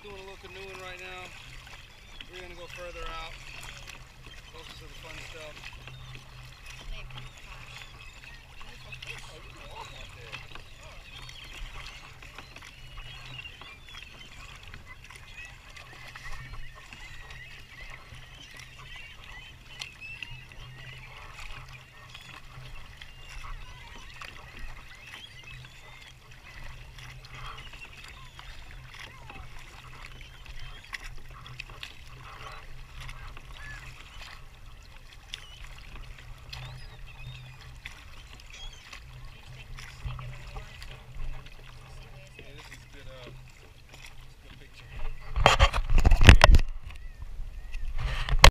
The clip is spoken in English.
doing a little canoeing right now. We're gonna go further out, closer to the fun stuff.